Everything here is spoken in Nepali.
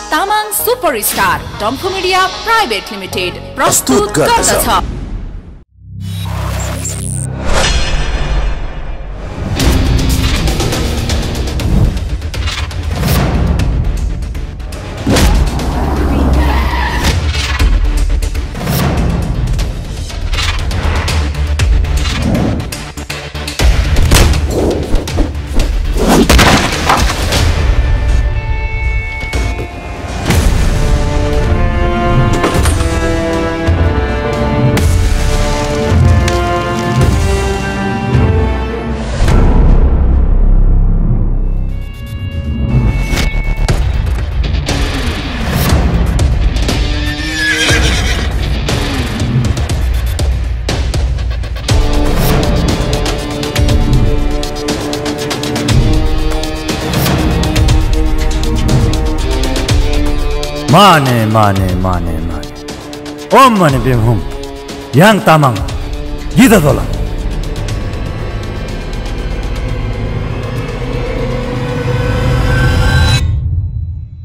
Tamang superstar Damphu media private limited प्रस्तुत गर्दछ। Mane. Om mane bim hum. Yang tamang. Gida dola.